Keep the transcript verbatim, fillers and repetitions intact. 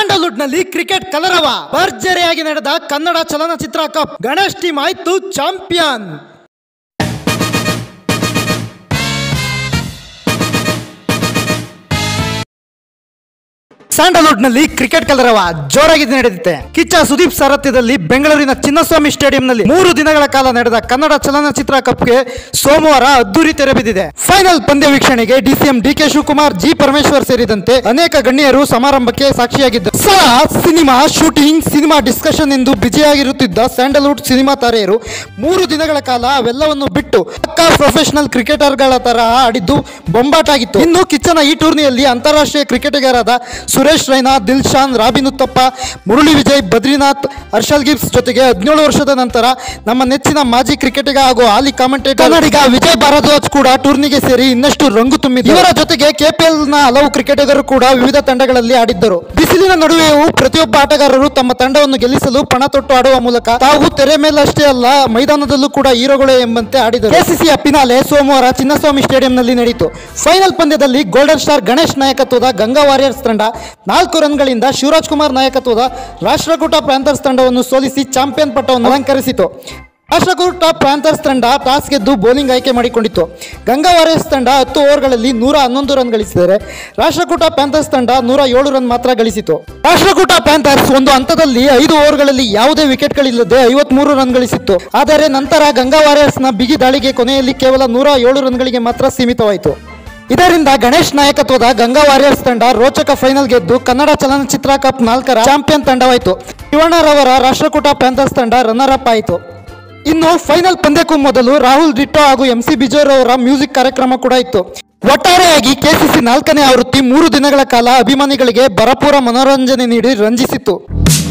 Sandalwood ನಲ್ಲಿ cricket ಕಲರವ ಭರ್ಜರಿಯಾಗಿ ನಡೆದ ಕನ್ನಡ ಚಲನಚಿತ್ರ ಕಪ್ ಗಣೇಶ್ ಟೀಮ್ ಆಯ್ತು ಚಾಂಪಿಯನ್. ಸ್ಯಾಂಡಲ್ವುಡ್ ನಲ್ಲಿ ಕ್ರಿಕೆಟ್ ಕಲರವ ಜೋರಾಗಿ ನಡೆದಿದೆ. ಕಿಚ್ಚ ಸುದೀಪ್ ಸಾರಥ್ಯದಲ್ಲಿ ಬೆಂಗಳೂರಿನ ಚಿನ್ನಸ್ವಾಮಿ ಸ್ಟೇಡಿಯಂನಲ್ಲಿ ಮೂರು ದಿನಗಳ ಕಾಲ ನಡೆದ ಕನ್ನಡ ಚಲನಚಿತ್ರ ಕಪ್ಗೆ ಸೋಮವಾರ ಅದ್ದೂರಿ ತೆರೆ ಬಿದ್ದಿದೆ. ಫೈನಲ್ ಪಂದ್ಯ ವೀಕ್ಷಣೆಗೆ DCM D K Shivakumar, G Parameshwar ಸೇರಿದಂತೆ ಅನೇಕ ಗಣ್ಯರು ಸಮಾರಂಭಕ್ಕೆ ಸಾಕ್ಷಿಯಾಗಿದ್ದರು. ಸಹ ಸಿನಿಮಾ ಶೂಟಿಂಗ್, ಸಿನಿಮಾ ಡಿಸ್ಕಷನ್ ಎಂದು ಬಿಜಿಯಾಗಿರುತ್ತಿದ್ದ ಸ್ಯಾಂಡಲ್ವುಡ್ ಸಿನಿಮಾ ತಾರೆಯರು ಮೂರು ದಿನಗಳ ಕಾಲ ಅವೆಲ್ಲವನ್ನು ಬಿಟ್ಟು ಪಕ್ಕಾ ಪ್ರೊಫೆಷನಲ್ ಕ್ರಿಕೆಟರ್ಗಳ ತರಹ ಆಡಿದ್ದು ಬೊಂಬಾಟಾಗಿತ್ತು. ಇನ್ನು ಕಿಚ್ಚನ ಈ ಟೂರ್ನಿಯಲ್ಲಿ ಅಂತಾರಾಷ್ಟ್ರೀಯ ಕ್ರಿಕೆಟಿಗರಾದ ಸುರೇಶ್ ರೈನಾ, ದಿಲ್ಶಾನ್, ರಾಬಿನ್ ಉತ್ತಪ್ಪ, ಮುರಳಿ ವಿಜಯ್, ಬದ್ರಿನಾಥ್, ಹರ್ಷಲ್ ಗಿಬ್ಸ್ ಜೊತೆಗೆ ಹದಿನೇಳು ವರ್ಷದ ನಂತರ ನಮ್ಮ ನೆಚ್ಚಿನ ಮಾಜಿ ಕ್ರಿಕೆಟಿಗ ಹಾಗೂ ಹಾಲಿ ಕಾಮೆಂಟೇಟರ್ ಕನ್ನಡಿಗ ವಿಜಯ್ ಭಾರದ್ವಾಜ್ ಕೂಡ ಟೂರ್ನಿಗೆ ಸೇರಿ ಇನ್ನಷ್ಟು ರಂಗು ತುಂಬಿದರು. ಇವರ ಜೊತೆಗೆ ಕೆಪಿಎಲ್ ನ ಹಲವು ಕ್ರಿಕೆಟಿಗರು ಕೂಡ ವಿವಿಧ ತಂಡಗಳಲ್ಲಿ ಆಡಿದ್ದರು. ಬಿಸಿಲಿನ ನಡುವೆಯೂ ಪ್ರತಿಯೊಬ್ಬ ಆಟಗಾರರು ತಮ್ಮ ತಂಡವನ್ನು ಗೆಲ್ಲಿಸಲು ಪಣ ತೊಟ್ಟು ಆಡುವ ಮೂಲಕ ತಾವು ತೆರೆ ಮೇಲಷ್ಟೇ ಅಲ್ಲ ಮೈದಾನದಲ್ಲೂ ಕೂಡ ಹೀರೋಗಳೇ ಎಂಬಂತೆ ಆಡಿದರು. ಕೆಸಿಸಿಯ ಫಿನಾಲೆ ಸೋಮವಾರ ಚಿನ್ನಸ್ವಾಮಿ ಸ್ಟೇಡಿಯಂನಲ್ಲಿ ನಡೆಯಿತು. ಫೈನಲ್ ಪಂದ್ಯದಲ್ಲಿ ಗೋಲ್ಡನ್ ಸ್ಟಾರ್ ಗಣೇಶ್ ನಾಯಕತ್ವದ ಗಂಗಾ ವಾರಿಯರ್ಸ್ ತಂಡ ನಾಲ್ಕು ರನ್ಗಳಿಂದ ಶಿವರಾಜ್ ಕುಮಾರ್ ನಾಯಕತ್ವದ ರಾಷ್ಟ್ರಕೂಟ ಪ್ಯಾಂಥರ್ಸ್ ತಂಡವನ್ನು ಸೋಲಿಸಿ ಚಾಂಪಿಯನ್ ಪಟ್ಟವನ್ನು ಅಲಂಕರಿಸಿತು. ರಾಷ್ಟ್ರಕೂಟ ಪ್ಯಾಂಥರ್ಸ್ ತಂಡ ಟಾಸ್ ಗೆದ್ದು ಬೌಲಿಂಗ್ ಆಯ್ಕೆ ಮಾಡಿಕೊಂಡಿತ್ತು. ಗಂಗಾ ವಾರಿಯರ್ಸ್ ತಂಡ ಹತ್ತು ಓವರ್ಗಳಲ್ಲಿ ನೂರ ಹನ್ನೊಂದು ರನ್ ಗಳಿಸಿದರೆ ರಾಷ್ಟ್ರಕೂಟ ಪ್ಯಾಂಥರ್ಸ್ ತಂಡ ನೂರ ಏಳು ರನ್ ಮಾತ್ರ ಗಳಿಸಿತು. ರಾಷ್ಟ್ರಕೂಟ ಪ್ಯಾಂಥರ್ಸ್ ಒಂದು ಹಂತದಲ್ಲಿ ಐದು ಓವರ್ಗಳಲ್ಲಿ ಯಾವುದೇ ವಿಕೆಟ್ಗಳಿಲ್ಲದೆ ಐವತ್ಮೂರು ರನ್ ಗಳಿಸಿತ್ತು. ಆದರೆ ನಂತರ ಗಂಗಾ ವಾರಿಯರ್ಸ್ನ ಬಿಗಿ ದಾಳಿಗೆ ಕೊನೆಯಲ್ಲಿ ಕೇವಲ ನೂರ ಏಳು ರನ್ಗಳಿಗೆ ಮಾತ್ರ ಸೀಮಿತವಾಯಿತು. ಇದರಿಂದ ಗಣೇಶ್ ನಾಯಕತ್ವದ ಗಂಗಾ ವಾರಿಯರ್ಸ್ ತಂಡ ರೋಚಕ ಫೈನಲ್ ಗೆದ್ದು ಕನ್ನಡ ಚಲನಚಿತ್ರ ಕಪ್ ನಾಲ್ಕರ ಚಾಂಪಿಯನ್ ತಂಡವಾಯಿತು. ಶಿವಣ್ಣರವರ ರಾಷ್ಟ್ರಕೂಟ ಪ್ಯಾಂಥರ್ಸ್ ತಂಡ ರನ್ನರ್ ಅಪ್ ಆಯಿತು. ಇನ್ನು ಫೈನಲ್ ಪಂದ್ಯಕ್ಕೂ ಮೊದಲು ರಾಹುಲ್ ಡಿಟ್ಟೋ ಹಾಗೂ ಎಂ ಸಿ ಬಿಜೋರ್ ಅವರ ಮ್ಯೂಸಿಕ್ ಕಾರ್ಯಕ್ರಮ ಕೂಡ ಇತ್ತು. ಒಟ್ಟಾರೆಯಾಗಿ ಕೆಸಿಸಿ ನಾಲ್ಕನೇ ಆವೃತ್ತಿ ಮೂರು ದಿನಗಳ ಕಾಲ ಅಭಿಮಾನಿಗಳಿಗೆ ಭರಪೂರ ಮನೋರಂಜನೆ ನೀಡಿ ರಂಜಿಸಿತು.